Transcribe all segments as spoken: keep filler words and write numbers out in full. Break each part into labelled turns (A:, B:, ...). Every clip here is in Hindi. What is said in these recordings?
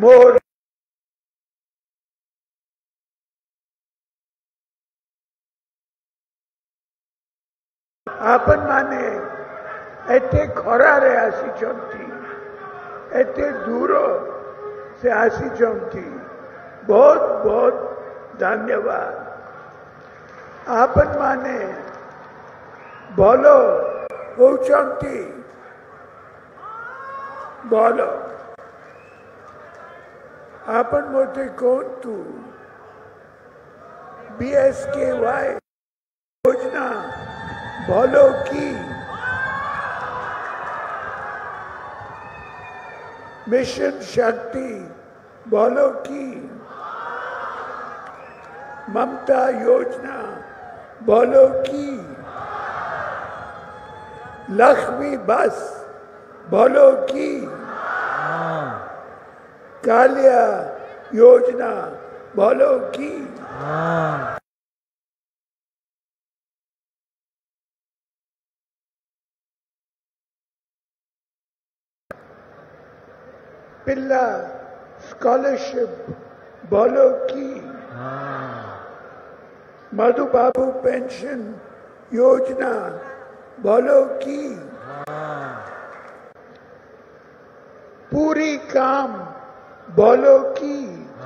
A: मोर आपण माने एते खरारे आसीचंती एते दूर से आसीचंती बहुत बहुत धन्यवाद। आपण माने बोलो होचंती बोलो आपण मोते कौन तू बीएसकेवाई योजना बोलो की मिशन शक्ति बोलो की ममता योजना बोलो की लक्ष्मी बस बोलो की कालिया योजना बोलो की पिल्ला स्कॉलरशिप बोलो की मधु बाबू पेंशन योजना बोलो की पूरी काम बोलो की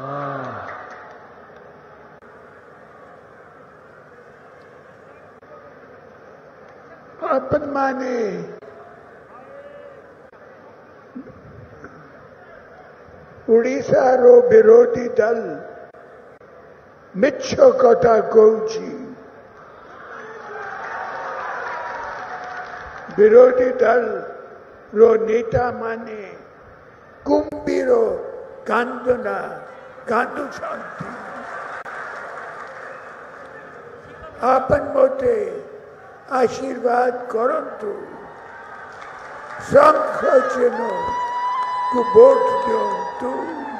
A: अपन माने उड़ीसा रो विरोधी दल मिछ कथा कहूची विरोधी दल रो नेता माने कुंभीरो कांदना कांदु शांति आपन मोते आशीर्वाद करंतु शंख चिन्ह को वोट दिंतु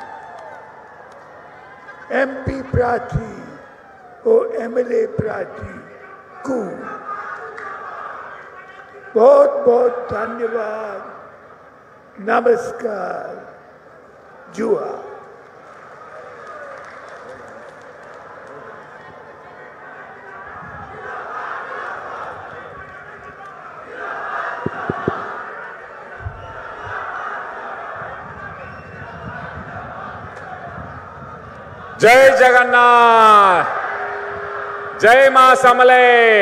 A: एमपी प्रार्थी और एमएलए प्रार्थी को बहुत बहुत धन्यवाद। नमस्कार जुआ।
B: जय जगन्नाथ जय मां समले।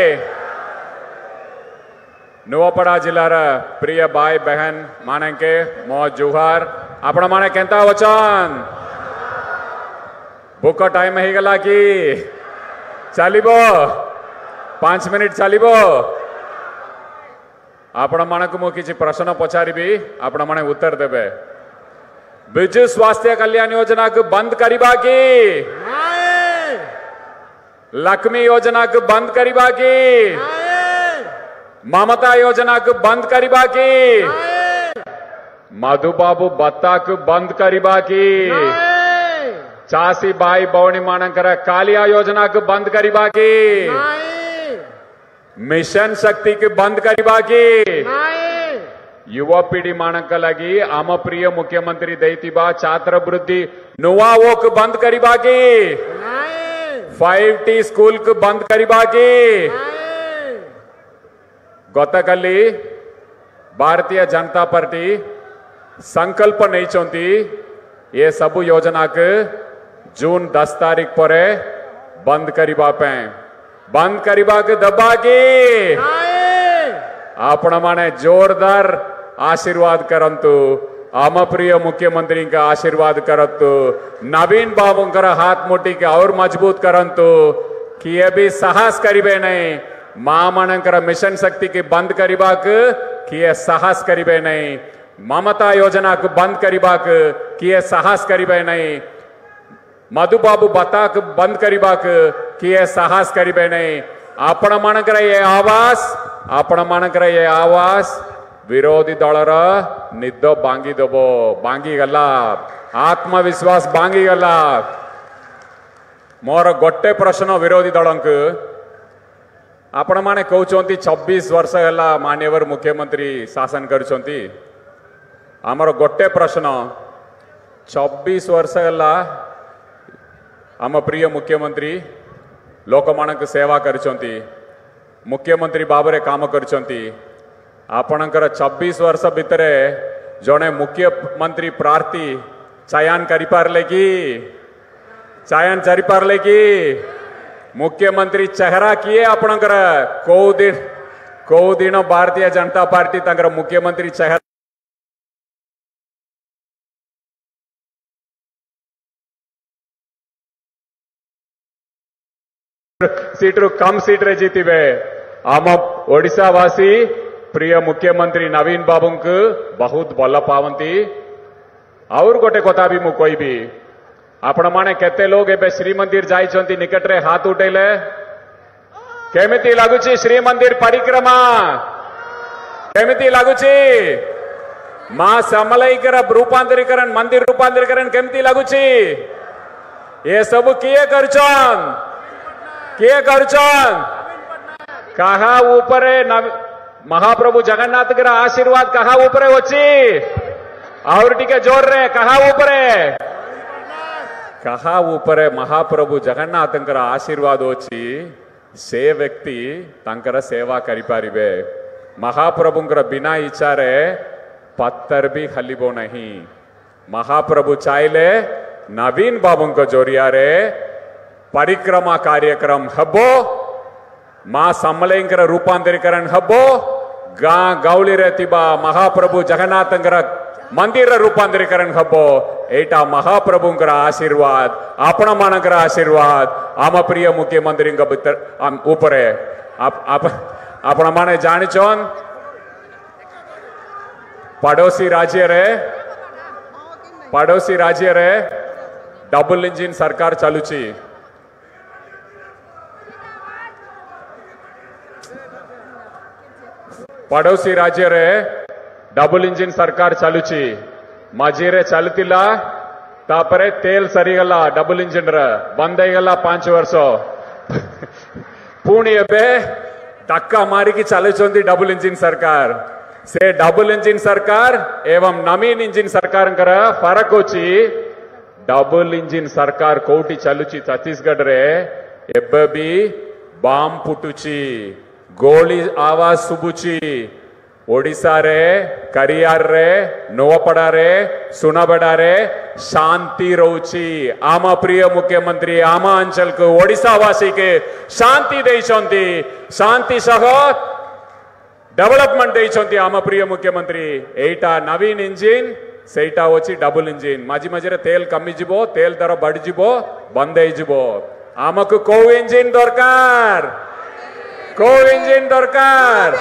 B: नुआपड़ा जिलार प्रिय भाई बहन माने के मो जुहार आपण माने केंता वचन भूक टाइम ही गला कि चलिबो पांच मिनिट चलिबो। आपण माने को मो किछि प्रश्न पचारिबी आपण माने उत्तर देबे। बिजु स्वास्थ्य कल्याण योजना को बंद करिबा की लक्ष्मी योजना को बंद करिबा की ममता योजना को बंद करिबा की मधुबाबू बत्ता को बंद करिबा की चासी बाई बौणी मानकर कालिया योजना को बंद करिबा की मिशन शक्ति को बंद करिबा की युवा पीढ़ी मानक लगी आम प्रिय मुख्यमंत्री दैतिबा छात्र वृद्धि नुआ वो को बंद करिबा की फाइव टी स्कूल को बंद करिबा की गतकाली भारतीय जनता पार्टी संकल्प नहीं चंती ये सबु योजना के जून दस तारीख पर बंद करिबा पे बंद करिबा के दबा की आपण माने जोरदार आशीर्वाद करंतु आम प्रिय मुख्यमंत्री का आशीर्वाद करंतु नवीन बाबू हाथ मुठी के और मजबूत करंतु कि ये भी साहस करिबे नहीं मां मानकर मिशन शक्ति की बंद करिबा कि ये साहस करिबे नहीं ममता योजना को बंद करिबा कि ये साहस करिबे नहीं मधुबाबू बता को बंद करिबा कि ये साहस करिबे नहीं आपण मानकर ये आवास आपण मानकर ये आवास विरोधी दलर निद बांगी दबो बांगी गला आत्मविश्वास बांगी गला। मोर गोटे प्रश्न विरोधी दल आपण माने कहउचंती छब्बीस वर्ष है माननीय मुख्यमंत्री शासन करुचंती। आमर गोटे प्रश्न चौबीस वर्ष गला आम प्रिय मुख्यमंत्री लोक मानक सेवा करचंती मुख्यमंत्री बाबरे काम करचंती आपणकर चौबीस वर्ष भितरे जड़े मुख्यमंत्री प्रार्थी चयन करि पारले कि चयन करि पारले कि मुख्यमंत्री चेहरा किए आपणकर को दिन को दिन भारतीय जनता पार्टी तंकर मुख्यमंत्री चेहरा सीट्रु कम सीट रे जीतिबे आम ओडिशा वासी प्रिय मुख्यमंत्री नवीन बाबू को बहुत भल पावंती और गोटे कथा भी मु कहबी आपण माने केते लोग एबे श्री मंदिर जाइछंती निकट रे हाथ उठेले केमिति लागुची श्री मंदिर परिक्रमा केमिति लागुची मां समलईकर रूपांतरीकरण मंदिर रूपांतरीकरण केमिति लागुची ये सब किए करछन किए करछन कहा ऊपर महाप्रभु जगन्नाथ के आशीर्वाद कहा ऊपर अच्छी और टिके जोर रे कहा ऊपर कहा ऊपर महाप्रभु जगन्नाथ आशीर्वाद अच्छी से व्यक्ति तंकर सेवा करि पारिबे महाप्रभुंकर बिना इच्छारे पत्थर भी हलिबो नहीं महाप्रभु चाहले नवीन बाबू जोरिया रे परिक्रमा कार्यक्रम हबो मां सम्मलेंकर रूपांतरीकरण हबो गां गौली रे तिबा महाप्रभु जगन्नाथंकर मंदिर रूपांतरीकरण हबो एटा महाप्रभुंकर आशीर्वाद आपण मानकर आशीर्वाद आम प्रिय मुख्यमंत्री ऊपर आपण माने जानिछन पड़ोसी राज्य रे पड़ोसी राज्य रे डबल इंजिन सरकार चलुची पड़ोसी राज्य रे डबल इंजिन सरकार चलुची मझीरे चलतिला तापरे तेल सरीगला डबल इंजिन रे बंद गला पांच वर्ष पुणी एबे धक्का मारिकी चलुचंदी डबल इंजिन सरकार से डबल इंजिन सरकार एवं नवीन इंजिन सरकार फरक होची डबल इंजिन सरकार कोटी चलुची छत्तीसगढ़ रे एबे भी बाम फुटुची गोली आवाज सुबुची ओडिशा रे करियार रे नोवपड़ा रे सुनाबेड़ा रे शांति रोची आम प्रिय मुख्यमंत्री आम अंचल को ओडिशा वासी के शांति देइछंती शांति सह डेवलपमेंट देइछंती आम प्रिय मुख्यमंत्री एटा नवीन इंजिन सेटा होची डबल इंजिन मझी मझे तेल कमी जिवो तेल दर बढ़ जिवो बंद हो जिवो आमको को इंजिन दरकार को इंजिन दरकार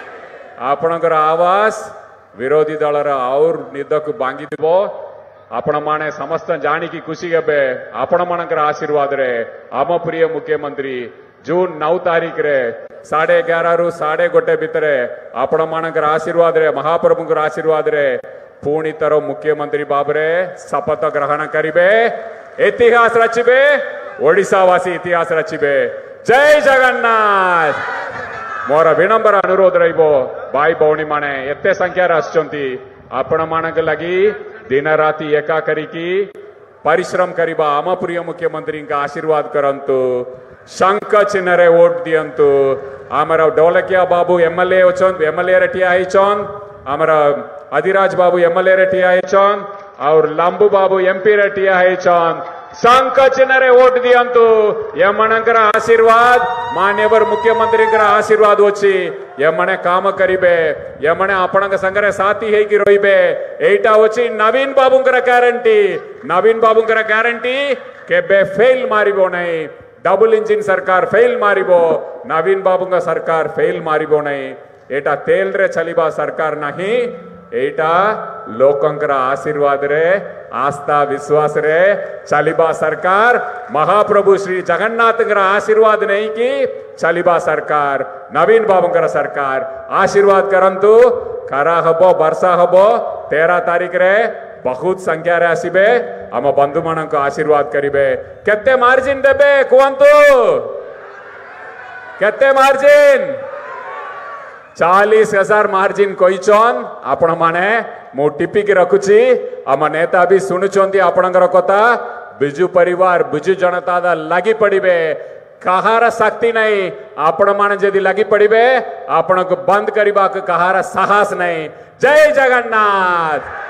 B: आपणकर आवाज विरोधी दल और निदक बांगी दिबो आपण माने समस्त जानिकी खुशी हेबे आपण मानकर आशीर्वाद रे आम प्रिय मुख्यमंत्री जून नौ तारीख रे साढ़े ग्यारह रु साढ़े गोटे भितरे आपण मानकर आशीर्वाद रे महाप्रभुंकर आशीर्वाद रे पुणी तर मुख्यमंत्री बाबरे शपथ ग्रहण करिबे इतिहास रचिबे ओडिशावासी इतिहास रचिबे जय जगन्नाथ मोर विनम्र अनुरोध रहिबो भाई भौणी माने एते संख्यार आछंती आपण मानक लगी दिन राति एका करिकी परिश्रम करिबा आम प्रिय मुख्यमंत्री का आशीर्वाद करंतु शंख चिन्ह रे वोट दियंतु आमर डोलकिया बाबू एमएलए ओचन एमएलए रे ठिया आइछन आमर अधिराज बाबू एमएलए रे ठिया आइछन और लंबू बाबू एमपी रे ठिया आइछन शंख चिन्ह रे वोट दियंतु यमनकर आशीर्वाद मान्यवर मुख्यमंत्री आशीर्वाद होची यमने काम करिबे यमने आपणक संगरे साथी हेकी रोइबे एटा होची नवीन बाबूंकर ग्यारंटी नवीन बाबूंकर ग्यारंटी केबे फेल मारिबो नहीं डबल इंजिन सरकार फेल मारिबो नवीन बाबूंगा सरकार फेल मारिबो नहीं एटा तेल रे चलिबा सरकार नहीं एटा लोकंकर आशीर्वाद रे आस्था विश्वास रे चलिबा सरकार महाप्रभु श्री जगन्नाथ आशीर्वाद नहीं की चलिबा सरकार नवीन बाबूंकर सरकार आशीर्वाद करंतु खरा हबो वर्षा हबो तेरह तारीख रे बहुत संख्या रे आसीबे आम बंधु मान आशीर्वाद करिबे केते मार्जिन देबे कहंतु केते मार्जिन चालीस हजार मार्जिन कहीचन आपण माने मु टिपिक रखुची आम नेता भी शुणुचंती आपणकर कथा बिजु परिवार बिजु जनता दल लगी पड़िबे कहार शक्ति नहीं आपण माने जदि लगी पड़िबे आपण को बंद करबा कहार साहस नहीं। जय जगन्नाथ।